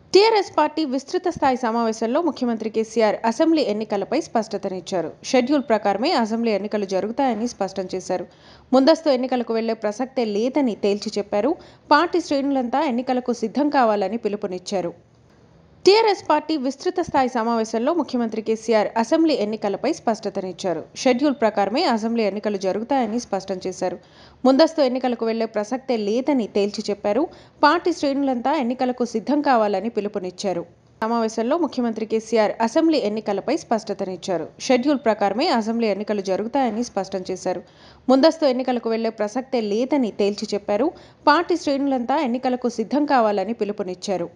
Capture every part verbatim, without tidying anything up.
TRS party విస్తృత స్థాయి సమావేశంలో ముఖ్యమంత్రి కేసీఆర్ అసెంబ్లీ ఎన్నికలపై స్పష్టతనిచ్చారు. షెడ్యూల్ ప్రకారమే అసెంబ్లీ ఎన్నికలు జరుగుతాయని స్పష్టం చేశారు. ముందస్తు ఎన్నికలకు వెళ్లే ప్రసక్తే లేదని తేల్చి చెప్పారు. పార్టీ శ్రేణులంతా ఎన్నికలకు సిద్ధం కావాలని పిలుపునిచ్చారు. టీఆర్ఎస్ పార్టీ విస్తృత స్థాయి సమావేశంలో ముఖ్యమంత్రి కేసీఆర్ అసెంబ్లీ ఎన్నికలపై స్పష్టతనిచ్చారు. షెడ్యూల్ ప్రకారమే అసెంబ్లీ ఎన్నికలు జరుగుతాయని స్పష్టం చేశారు. ముందస్తు ఎన్నికలకు వెళ్లే ప్రసక్తే లేదని తేల్చి చెప్పారు. పార్టీ శ్రేణులంతా ఎన్నికలకు సిద్ధం కావాలని పిలుపునిచ్చారు. సమావేశంలో ముఖ్యమంత్రి కేసీఆర్ అసెంబ్లీ ఎన్నికలపై స్పష్టతనిచ్చారు. షెడ్యూల్ ప్రకారమే అసెంబ్లీ ఎన్నికలు జరుగుతాయని స్పష్టం చేశారు. ముందస్తు ఎన్నికలకు వెళ్లే ప్రసక్తే లేదని తేల్చి చెప్పారు. పార్టీ శ్రేణులంతా ఎన్నికలకు సిద్ధం కావాలని పిలుపునిచ్చారు.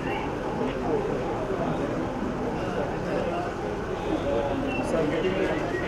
Sir, getting ready.